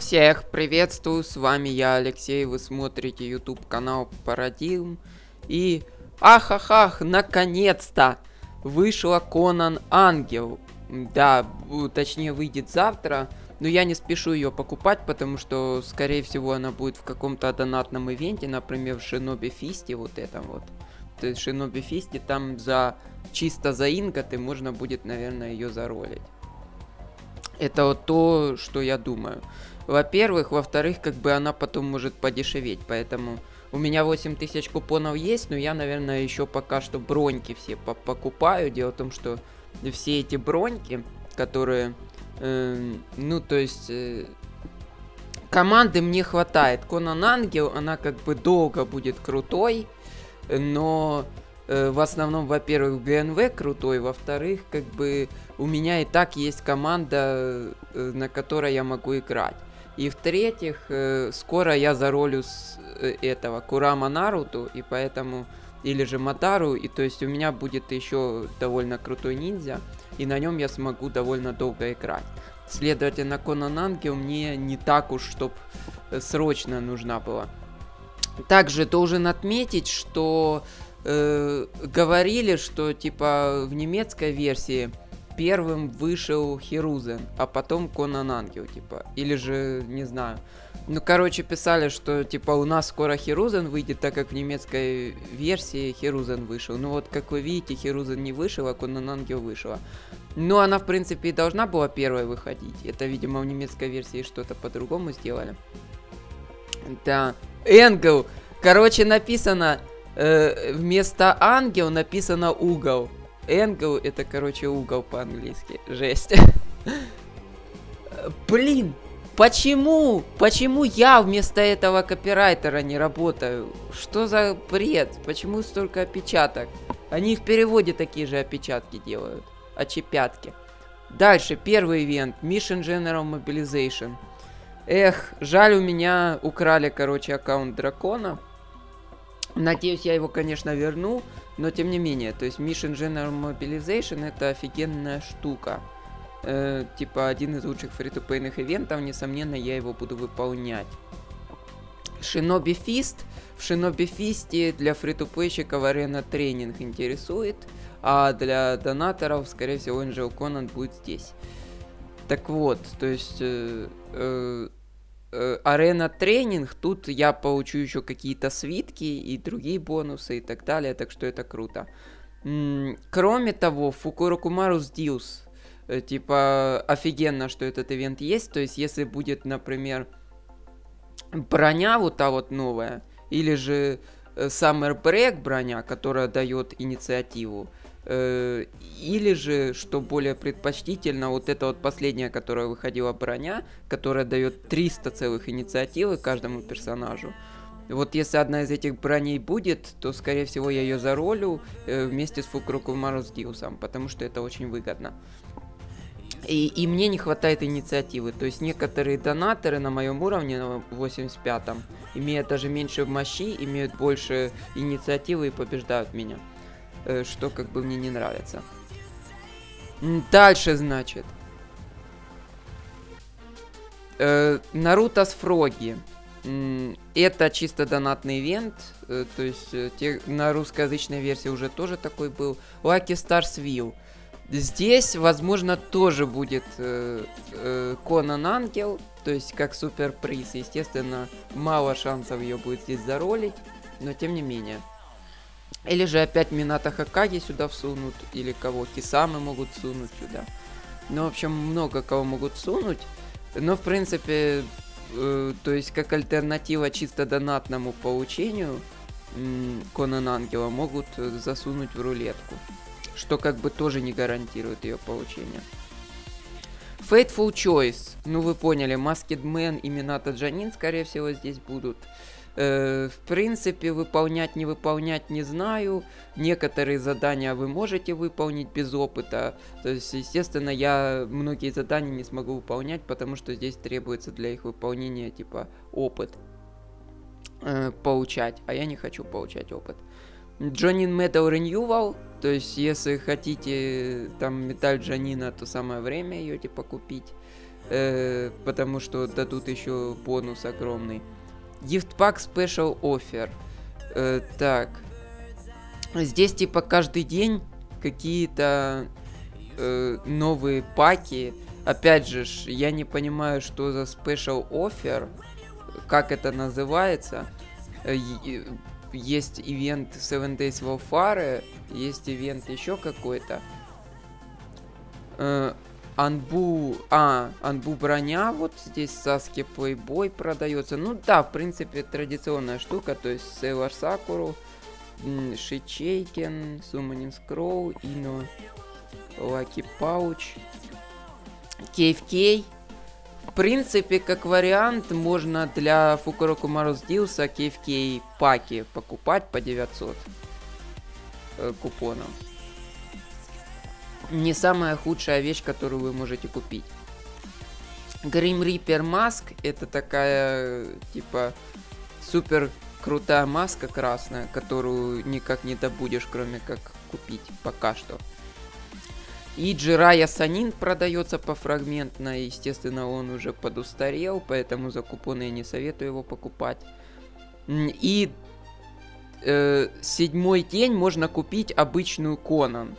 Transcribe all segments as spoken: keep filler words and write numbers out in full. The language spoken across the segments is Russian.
Всех приветствую, с вами я, Алексей, вы смотрите YouTube канал Парадигм. И ах-ах-ах, наконец-то вышла Конан Ангел. Да, точнее выйдет завтра, но я не спешу ее покупать, потому что, скорее всего, она будет в каком-то донатном ивенте, например, в Шиноби Фисте, вот этом вот. То есть в Шиноби Фисте там за чисто за инготы можно будет, наверное, ее заролить. Это вот то, что я думаю. Во-первых, во-вторых, как бы она потом может подешеветь, поэтому у меня восемь тысяч купонов есть, но я, наверное, еще пока что броньки все по покупаю. Дело в том, что все эти броньки, которые, э, ну, то есть, э, команды мне хватает. Конан Ангел, она как бы долго будет крутой, но э, в основном, во-первых, ГНВ крутой, во-вторых, как бы у меня и так есть команда, э, на которой я могу играть. И в-третьих, э, скоро я заролю с э, этого Курама Наруту, и поэтому, или же Матару, и то есть у меня будет еще довольно крутой ниндзя, и на нем я смогу довольно долго играть. Следовательно, Конан Ангел мне не так уж, чтоб срочно нужна была. Также должен отметить, что э, говорили, что типа в немецкой версии первым вышел Хирузен, а потом Конан Ангел, типа. Или же, не знаю. Ну, короче, писали, что, типа, у нас скоро Хирузен выйдет, так как в немецкой версии Хирузен вышел. Ну, вот, как вы видите, Хирузен не вышел, а Конан Ангел вышла. Ну, она, в принципе, и должна была первой выходить. Это, видимо, в немецкой версии что-то по-другому сделали. Да. Энгел. Короче, написано, э, вместо ангел написано угол. Энгл это, короче, угол по-английски. Жесть. Блин, почему? Почему я вместо этого копирайтера не работаю? Что за бред? Почему столько опечаток? Они в переводе такие же опечатки делают. Очепятки. Дальше, первый ивент. Mission General Mobilization. Эх, жаль, у меня украли, короче, аккаунт дракона. Надеюсь, я его, конечно, верну, но тем не менее. То есть Mission General Mobilization это офигенная штука. Э, типа один из лучших фри-то-плейных ивентов, несомненно, я его буду выполнять. Шиноби Фист. В Шиноби Фисте для фри-то-плейщиков арена тренинг интересует, а для донаторов, скорее всего, Angel Conan будет здесь. Так вот, то есть... Э, э, арена тренинг, тут я получу еще какие-то свитки и другие бонусы и так далее, так что это круто. М-м, кроме того, Фукурокумарус Дьюс, э, типа офигенно, что этот ивент есть, то есть если будет, например, броня вот та вот новая, или же э, Summer Break броня, которая дает инициативу, э, или же, что более предпочтительно, вот это вот последняя, которая выходила броня, которая дает триста целых инициативы каждому персонажу. Вот если одна из этих броней будет, то, скорее всего, я ее заролю э, вместе с Фукурокумарус Дьюсом, потому что это очень выгодно. И, и мне не хватает инициативы. То есть некоторые донаторы на моем уровне, на восемьдесят пятом, имеют даже меньше мощи, имеют больше инициативы и побеждают меня. Что как бы мне не нравится. Дальше, значит. Э, Наруто с Фроги. Это чисто донатный ивент. Э, то есть э, те, на русскоязычной версии уже тоже такой был. Lucky Stars View. Здесь, возможно, тоже будет э, э, Конан Ангел. То есть как суперприз. Естественно, мало шансов ее будет здесь заролить. Но тем не менее. Или же опять Минато Хокаге сюда всунут, или кого Кисамы могут сунуть сюда. Ну, в общем, много кого могут сунуть. Но, в принципе, э, то есть, как альтернатива чисто донатному получению э, Конан Ангела могут засунуть в рулетку. Что как бы тоже не гарантирует ее получение. Fateful Choice. Ну, вы поняли, Masked Man и Минато Джанин, скорее всего, здесь будут. Э, в принципе, выполнять, не выполнять, не знаю. Некоторые задания вы можете выполнить без опыта. То есть, естественно, я многие задания не смогу выполнять, потому что здесь требуется для их выполнения, типа, опыт э, получать. А я не хочу получать опыт. Джонин Metal Renewal. То есть, если хотите там металл Джанина, то самое время ее, типа, купить. э, потому что дадут еще бонус огромный. Gift Pack Special Offer. Э, так. Здесь типа каждый день какие-то э, новые паки. Опять же, я не понимаю, что за Special Offer, как это называется. Э, есть ивент Seven Days Warfare, есть ивент еще какой-то. Э, Анбу, а, Анбу броня, вот здесь Sasuke Playboy продается. Ну да, в принципе, традиционная штука, то есть Sailor Sakura, Shicheiken, Summoning Scroll, Ino, Lucky Pouch, кей эф кей. В принципе, как вариант, можно для Fukuroku Maru's Deals кей эф кей паки покупать по девятьсот э, купонов. Не самая худшая вещь, которую вы можете купить. Grim Reaper Mask — это такая, типа, супер крутая маска красная, которую никак не добудешь, кроме как купить пока что. И Jiraiya Sannin продается пофрагментно, естественно, он уже подустарел, поэтому за купоны я не советую его покупать. И э, седьмой день можно купить обычную Конан.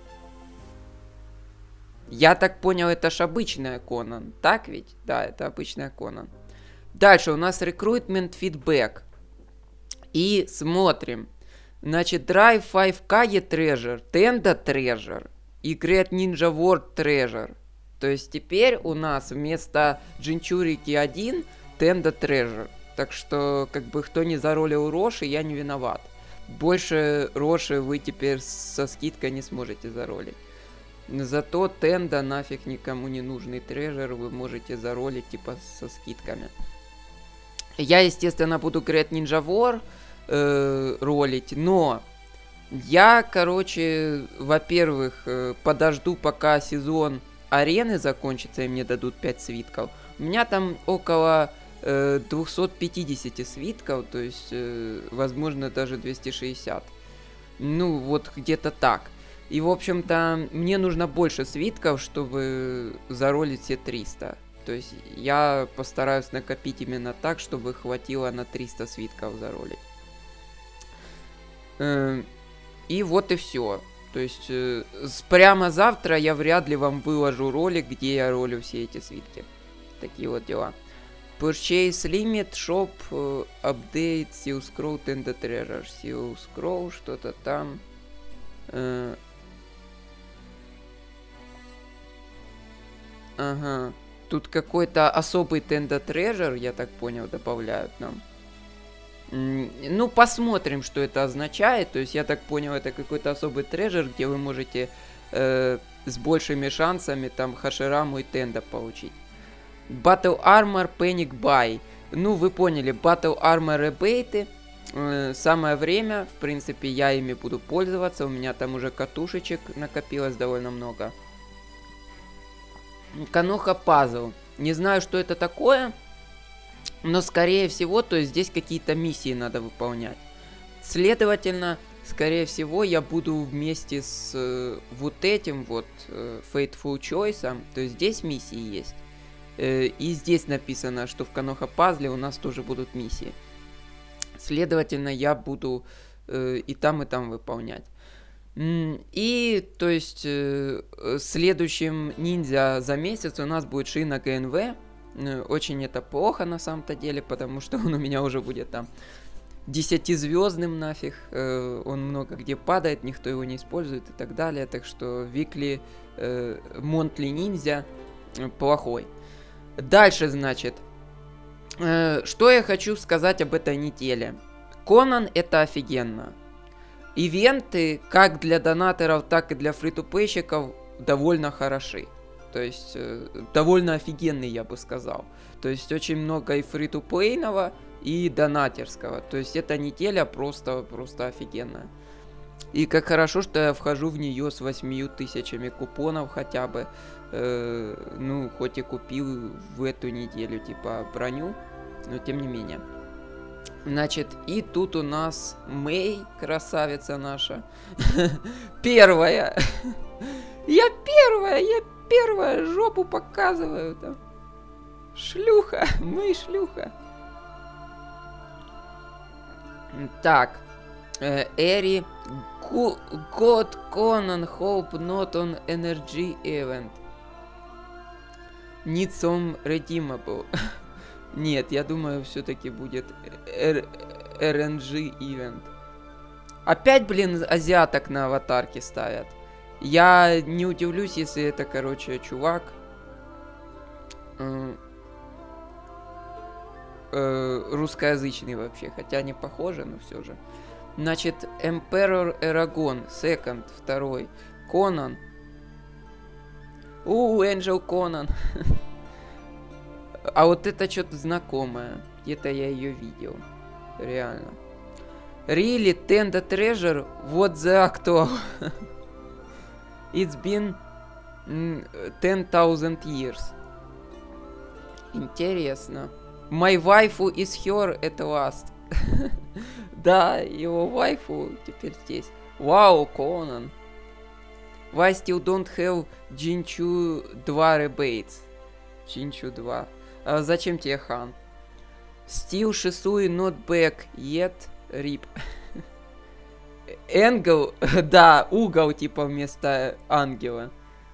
Я так понял, это ж обычная Конан, так ведь? Да, это обычная Конан. Дальше у нас Recruitment Feedback. И смотрим. Значит, Drive пять кей Treasure, Tenda Treasure и Great Ninja World Treasure. То есть теперь у нас вместо Джинчурики один Tenda Treasure. Так что, как бы, кто не заролил Роши, я не виноват. Больше Роши вы теперь со скидкой не сможете заролить. Зато Тенда нафиг никому не нужный трежер вы можете заролить типа со скидками. Я, естественно, буду Great Ninja War э, ролить, но я, короче, во-первых, э, подожду, пока сезон арены закончится и мне дадут пять свитков. У меня там около э, двести пятьдесят свитков, то есть, э, возможно, даже двести шестьдесят. Ну, вот где-то так. И, в общем-то, мне нужно больше свитков, чтобы заролить все триста. То есть я постараюсь накопить именно так, чтобы хватило на триста свитков заролить. И вот и все. То есть прямо завтра я вряд ли вам выложу ролик, где я ролю все эти свитки. Такие вот дела. Purchase Limit, Shop, Update, Seal Scroll, Tenda Treasure. Seal Scroll, что-то там. Ага. Тут какой-то особый Tenda Treasure, я так понял, добавляют нам. Ну, посмотрим, что это означает. То есть, я так понял, это какой-то особый трежер, где вы можете э, с большими шансами там Хашираму и Тенда получить. Battle Armor Panic Buy. Ну, вы поняли, Battle Armor ребейты. Э, самое время, в принципе, я ими буду пользоваться. У меня там уже катушечек накопилось довольно много. Каноха Пазл. Не знаю, что это такое, но скорее всего, то есть здесь какие-то миссии надо выполнять. Следовательно, скорее всего, я буду вместе с э, вот этим вот э, Fateful Choice, то есть здесь миссии есть. Э, и здесь написано, что в Каноха Пазле у нас тоже будут миссии. Следовательно, я буду э, и там, и там выполнять. И, то есть, э, следующим ниндзя за месяц у нас будет Шина ГНВ. Очень это плохо на самом-то деле, потому что он у меня уже будет там десятизвездным нафиг. Э, он много где падает, никто его не использует и так далее. Так что Викли э, Монтли ниндзя плохой. Дальше, значит, э, что я хочу сказать об этой неделе. Конан — это офигенно. Ивенты, как для донаторов, так и для фри-ту-плейщиков, довольно хороши. То есть, э, довольно офигенные, я бы сказал. То есть, очень много и фри-ту-плейного, и донатерского. То есть, эта неделя просто, просто офигенная. И как хорошо, что я вхожу в нее с восьмью тысячами купонов хотя бы. Э, ну, хоть и купил в эту неделю, типа, броню, но тем не менее. Значит, и тут у нас Мэй, красавица наша. Первая. Я первая, я первая, жопу показываю там. Шлюха, мы шлюха. Так. Эри. God Conan hope not on energy event. Need some redeemable. Нет, я думаю, все-таки будет эр эн джи event. Опять, блин, азиаток на аватарке ставят. Я не удивлюсь, если это, короче, чувак. Э э русскоязычный вообще. Хотя не похоже, но все же. Значит, Emperor Eragon, second, второй. Конан. У, Angel Conan. А вот это что-то знакомое. Где-то я ее видел. Реально. Really, Tenda Treasure? What the actual? It's been ten thousand years. Интересно. My waifu is here at last. Да, его вайфу теперь здесь. Вау, Конан. Why still don't have Jinchu два rebates? Jinchu два. А зачем тебе хан? Still Shisui not back yet. Rip. Энгел. Да, угол типа вместо ангела.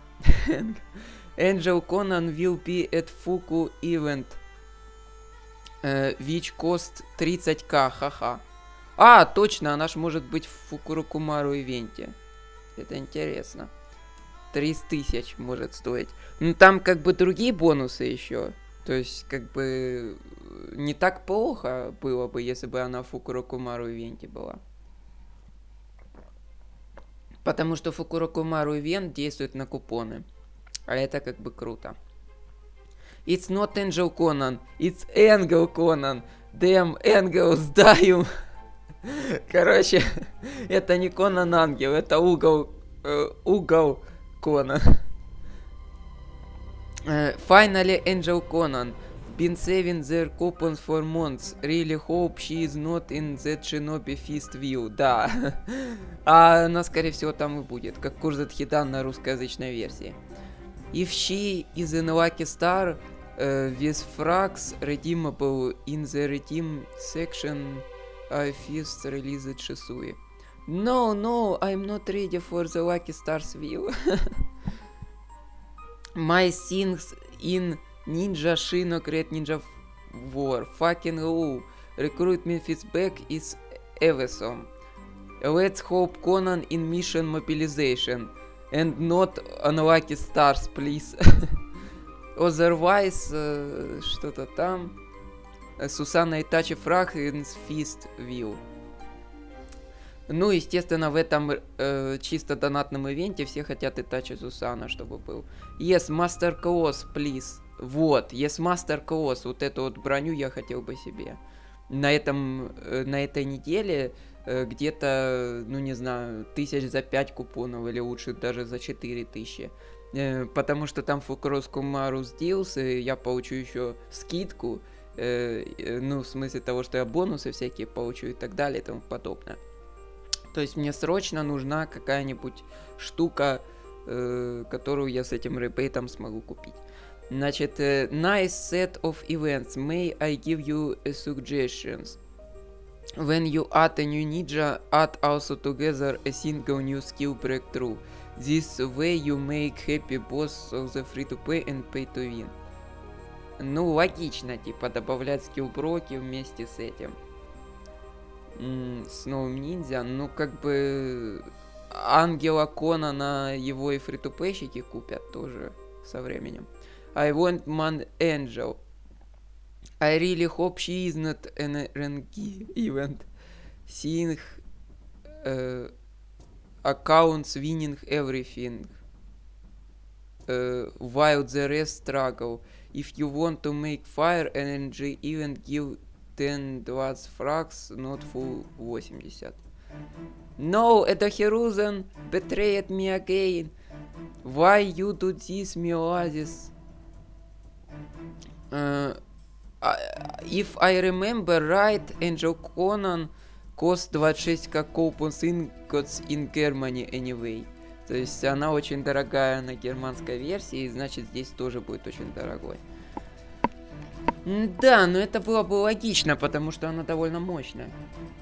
Angel Conan will be at Fuku event. Uh, which cost тридцать ка, ха-ха. А, точно, она ж может быть в Фукурокумару ивенте. Это интересно. тридцать тысяч может стоить. Ну, там как бы другие бонусы еще. То есть, как бы, не так плохо было бы, если бы она в Фукурокумару ивенте была. Потому что Фукурокумару ивент действует на купоны. А это как бы круто. It's not Angel Conan, it's Angel Conan. Damn, Angels die. Короче, это не Конан Ангел, это угол, э, угол Конан. Uh, finally, Angel Conan. Been saving their coupons for months. Really hope she is not in that Shinobi Fist view. Да. А она, скорее всего, там и будет. Как Курзет Хидан на русскоязычной версии. If she is in Lucky Star uh, with frags redeemable in the redeem section, I first released Shisui. No, no, I'm not ready for the Lucky Stars view. My things in Ninja Shino Great Ninja War. Fucking low. Recruitment feedback is awesome. Let's hope Conan in mission mobilization. And not unlucky stars, please. Otherwise, uh, что-то там. Сусана Итачи фраг in Fist View. Ну, естественно, в этом э, чисто донатном ивенте все хотят Итачи Сусана, чтобы был. Yes, Master Class, please. Вот, Yes, Master Class. Вот эту вот броню я хотел бы себе. На этом, э, на этой неделе э, где-то, ну не знаю, тысяч за пять купонов, или лучше даже за четыре тысячи. Э, потому что там Фукурокумару Deals, и я получу еще скидку. Э, э, ну, в смысле того, что я бонусы всякие получу и так далее и тому подобное. То есть мне срочно нужна какая-нибудь штука, э, которую я с этим ребейтом смогу купить. Значит, э, nice set of events. May I give you a suggestions? When you add a new ninja, add also together a single new skill breakthrough. This way you make happy both of the free-to-play and pay-to-win. Ну, логично, типа, добавлять скилл-броки вместе с этим. С новым ниндзя, ну как бы Ангела Конана его и фри-то-плейщики купят тоже со временем. I want man angel. I really hope she is not an эр эн джи event. Seeing uh, accounts winning everything uh, while the rest struggle. If you want to make fire эр эн джи event, give ten двадцать фрагс, not full восемьдесят. No, Edohiruzen betrayed me again. Why you do this, Mioazis? Uh, if I remember right, Angel Conan cost двадцать шесть как coupons ingots in Germany anyway. То есть она очень дорогая на германской версии, значит здесь тоже будет очень дорогой. М, Да, но это было бы логично, потому что она довольно мощная.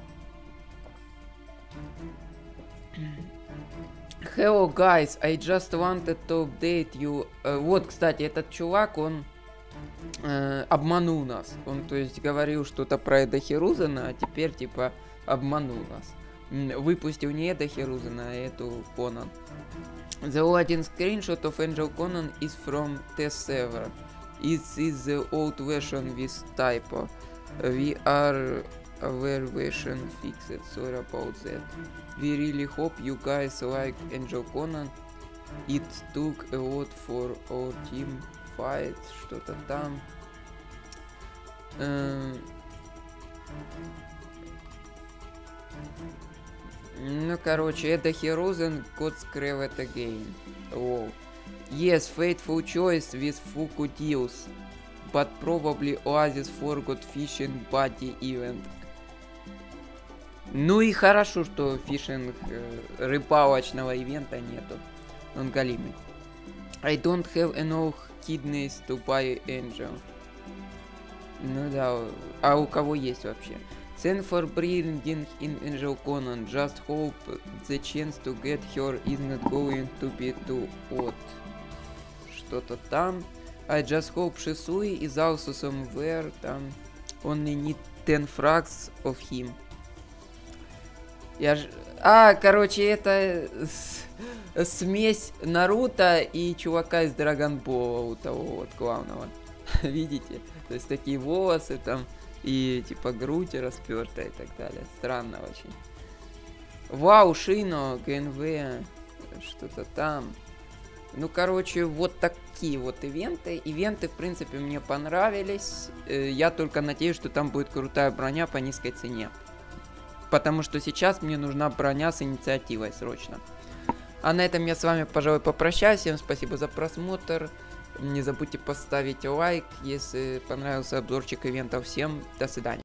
Hello, guys, I just wanted to update you. Э, вот, кстати, этот чувак, он э, обманул нас. Он, то есть, говорил что-то про Эда Хирузена, а теперь, типа, обманул нас. М, Выпустил не Эда Хирузена, а эту Конан. The один screenshot of Angel Conan is from test server. It is the old version with typo. We are aware version fixed. Sorry about that. We really hope you guys like Angel Conan. It took a lot for our team fight. Что-то там. Эм. Ну, короче, это Hiruzen got screwed again. Wow. Yes, fateful choice with Fuku deals. But probably Oasis forgot fishing buddy event. Ну и хорошо, что фишинг э, рыбалочного ивента нету. Он галимый. I don't have enough kidneys to buy Angel. Ну да, а у кого есть вообще? Thanks for bringing in Angel Conan. Just hope the chance to get her is not going to be too odd. Что-то там. I just hope Shisui is also somewhere. Там only need ten frags of him. Я ж... А, короче, это с... смесь Наруто и чувака из Драгонбола, у того вот главного. Видите? То есть такие волосы там и типа грудь распертая и так далее. Странно очень. Вау, Шино, ГНВ, что-то там. Ну, короче, вот такие вот ивенты. Ивенты, в принципе, мне понравились. Я только надеюсь, что там будет крутая броня по низкой цене. Потому что сейчас мне нужна броня с инициативой срочно. А на этом я с вами, пожалуй, попрощаюсь. Всем спасибо за просмотр. Не забудьте поставить лайк, если понравился обзорчик ивентов. Всем до свидания.